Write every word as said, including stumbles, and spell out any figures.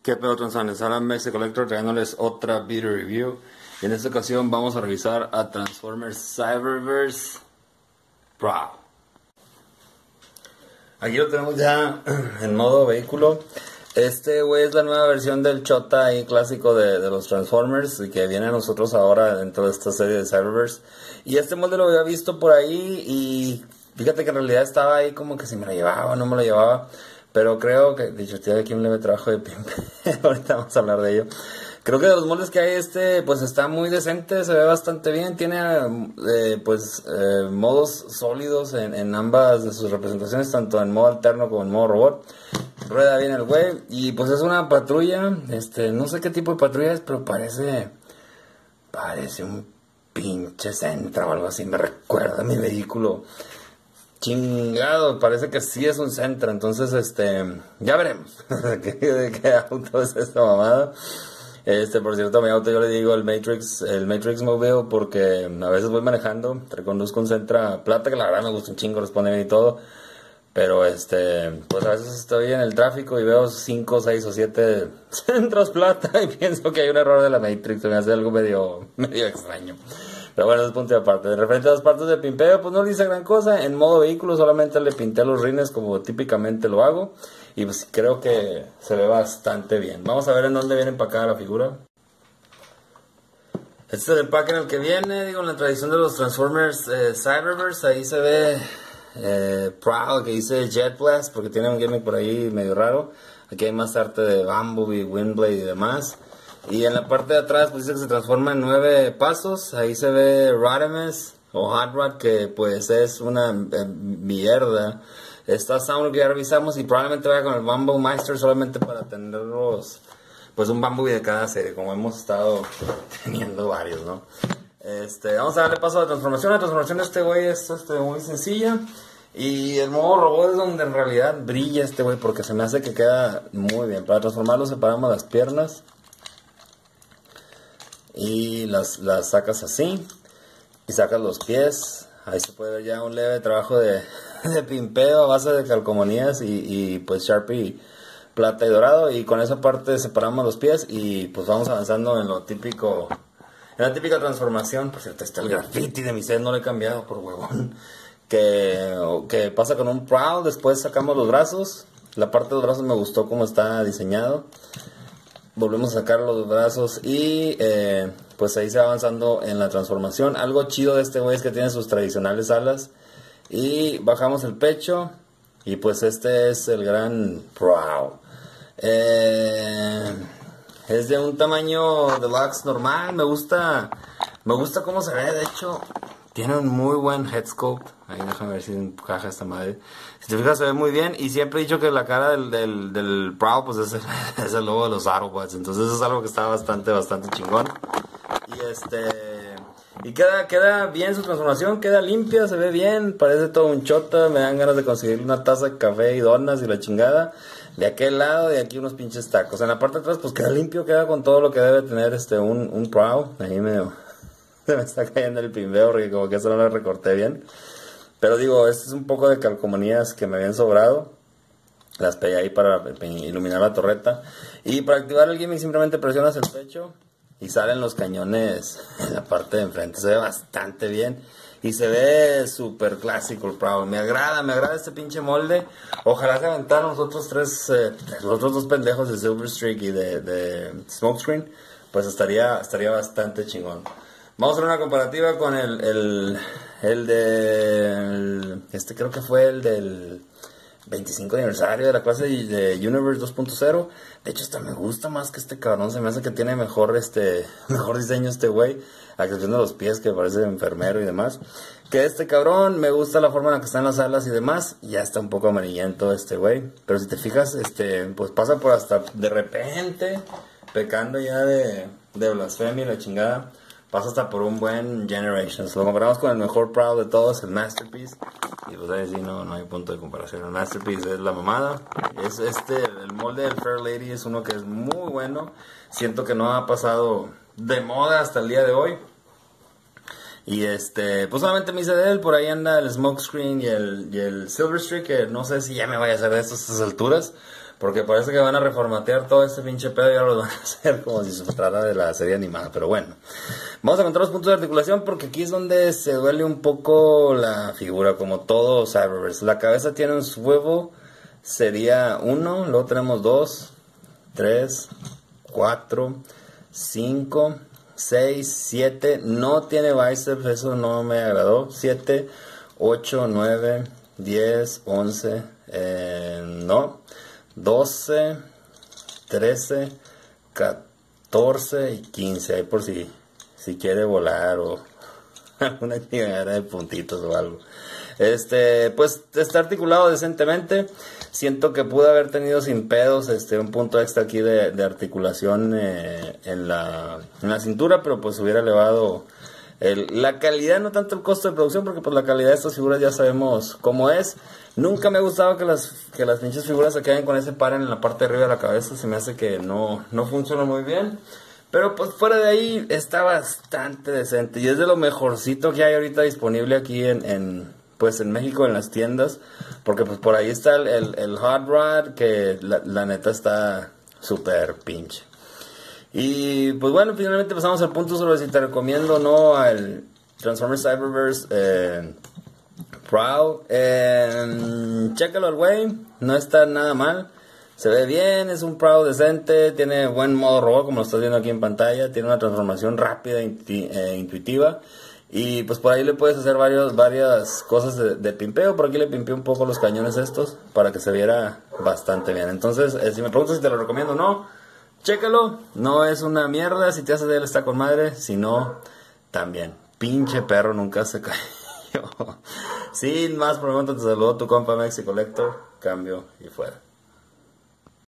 ¿Qué pedo, transanes? Ahora Mexe Collector trayéndoles otra video review. Y en esta ocasión vamos a revisar a Transformers Cyberverse Pro. Aquí lo tenemos ya en modo vehículo. Este güey es la nueva versión del Chota ahí clásico de, de los Transformers y que viene a nosotros ahora dentro de esta serie de Cyberverse. Y este molde lo había visto por ahí y fíjate que en realidad estaba ahí como que si me lo llevaba o no me lo llevaba. Pero creo que, dicho, tiene aquí un leve trabajo de pimpe. Ahorita vamos a hablar de ello. Creo que de los moldes que hay este, pues está muy decente, se ve bastante bien. Tiene, eh, pues, eh, modos sólidos en, en ambas de sus representaciones, tanto en modo alterno como en modo robot. Rueda bien el güey. Y pues es una patrulla, este, no sé qué tipo de patrulla es, pero parece, parece un pinche Sentra o algo así. Me recuerda a mi vehículo. Chingado, parece que sí es un Sentra, entonces este, ya veremos de qué, de qué auto es esta mamada. Este, por cierto, a mi auto yo le digo el Matrix, el Matrix Mobile porque a veces voy manejando, reconduzco un Sentra plata que la verdad me gusta un chingo, responde bien y todo, pero este, pues a veces estoy en el tráfico y veo cinco, seis o siete Sentras plata y pienso que hay un error de la Matrix, me hace algo medio, medio extraño. Pero bueno, es punto de aparte. De referente a las partes de pimpeo, pues no le hice gran cosa. En modo vehículo solamente le pinté los rines como típicamente lo hago. Y pues creo que se ve bastante bien. Vamos a ver en dónde viene empacada la figura. Este es el empaque en el que viene. Digo, en la tradición de los Transformers eh, Cyberverse, ahí se ve eh, Proud, que dice Jet Blast, porque tiene un gimmick por ahí medio raro. Aquí hay más arte de Bumblebee, Windblade y demás. Y en la parte de atrás pues dice que se transforma en nueve pasos. Ahí se ve Rodimus o Hot Rod, que pues es una eh, mierda. Está Sound que ya revisamos y probablemente vaya con el Bumble Meister solamente para tenerlos, pues un Bumblebee de cada serie, como hemos estado teniendo varios, ¿no? Este, vamos a darle paso a la transformación. La transformación de este güey es este, muy sencilla. Y el modo robot es donde en realidad brilla este güey, porque se me hace que queda muy bien. Para transformarlo separamos las piernas y las, las sacas así y sacas los pies. Ahí se puede ver ya un leve trabajo de, de pimpeo a base de calcomanías y, y pues Sharpie plata y dorado, y con esa parte separamos los pies y pues vamos avanzando en lo típico, en la típica transformación. Por cierto, está el graffiti de mi set, no lo he cambiado por huevón, que, que pasa con un Proud. Después sacamos los brazos. La parte de los brazos me gustó cómo está diseñado. Volvemos a sacar los brazos y eh, pues ahí se va avanzando en la transformación. Algo chido de este güey es que tiene sus tradicionales alas. Y bajamos el pecho y pues este es el gran Proud. Eh, es de un tamaño deluxe normal. Me gusta, me gusta cómo se ve. De hecho, tiene un muy buen head sculpt. Ahí déjame ver si encaja esta madre. Si te fijas, se ve muy bien. Y siempre he dicho que la cara del, del, del Proud pues es el, es el logo de los Autobots. Entonces eso es algo que está bastante, bastante chingón. Y este... Y queda, queda bien su transformación. Queda limpia, se ve bien. Parece todo un Chota. Me dan ganas de conseguir una taza de café y donas y la chingada. De aquel lado, de aquí unos pinches tacos. En la parte de atrás pues queda limpio. Queda con todo lo que debe tener este un, un Proud. Ahí medio... Se me está cayendo el pimbeo porque como que eso no lo recorté bien. Pero digo, este es un poco de calcomanías que me habían sobrado. Las pegué ahí para iluminar la torreta. Y para activar el gimmick simplemente presionas el pecho y salen los cañones en la parte de enfrente. Se ve bastante bien. Y se ve súper clásico el Proud. Me agrada, me agrada este pinche molde. Ojalá se aventaran los otros tres, eh, los otros dos pendejos de Silver Streak y de, de Smokescreen. Pues estaría, estaría bastante chingón. Vamos a hacer una comparativa con el, el, el de, este creo que fue el del veinticinco aniversario de la clase de Universe dos punto cero. De hecho, hasta me gusta más que este cabrón. Se me hace que tiene mejor, este, mejor diseño este güey, a excepción de los pies que parece enfermero y demás. Que este cabrón, me gusta la forma en la que están las alas y demás. Ya está un poco amarillento este güey. Pero si te fijas, este, pues pasa por hasta de repente, pecando ya de, de blasfemia y la chingada. Pasa hasta por un buen Generations. Lo comparamos con el mejor Proud de todos, el Masterpiece. Y pues ahí sí no, no hay punto de comparación. El Masterpiece es la mamada. Es este, el molde del Fair Lady es uno que es muy bueno. Siento que no ha pasado de moda hasta el día de hoy. Y este, pues solamente me hice de él. Por ahí anda el Smokescreen y el, y el Silver Streak, que no sé si ya me vaya a hacer de esto a estas alturas. Porque parece que van a reformatear todo ese pinche pedo y ahora lo van a hacer como si se tratara de la serie animada. Pero bueno, vamos a contar los puntos de articulación porque aquí es donde se duele un poco la figura, como todo Cyberverse. La cabeza tiene un swivel, sería uno, luego tenemos dos, tres, cuatro, cinco, seis, siete. No tiene bíceps, eso no me agradó. siete, ocho, nueve, diez, once, eh, no. doce, trece, catorce y quince. Ahí por si, si quiere volar o alguna chingadera de puntitos o algo. Este, pues está articulado decentemente. Siento que pude haber tenido sin pedos este, un punto extra aquí de, de articulación eh, en, la, en la cintura, pero pues hubiera elevado el, la calidad, no tanto el costo de producción, porque pues la calidad de estas figuras ya sabemos cómo es. Nunca me ha gustado que las, que las pinches figuras se queden con ese par en la parte de arriba de la cabeza. Se me hace que no, no funciona muy bien. Pero pues fuera de ahí está bastante decente. Y es de lo mejorcito que hay ahorita disponible aquí en, en, pues en México en las tiendas. Porque pues por ahí está el, el, el Hot Rod, que la, la neta está súper pinche. Y pues bueno, finalmente pasamos al punto sobre si te recomiendo o no al Transformers Cyberverse eh, Proud. Eh, chécalo al güey, no está nada mal. Se ve bien, es un Proud decente, tiene buen modo robot como lo estás viendo aquí en pantalla. Tiene una transformación rápida e intuitiva. Y pues por ahí le puedes hacer varios, varias cosas de, de pimpeo. Por aquí le pimpeé un poco los cañones estos para que se viera bastante bien. Entonces, eh, si me preguntas si te lo recomiendo o no, chécalo, no es una mierda. Si te hace de él está con madre, si no, también. Pinche perro nunca se cayó. Sin más preguntas, te saludo tu compa Mexi Collector. Cambio y fuera.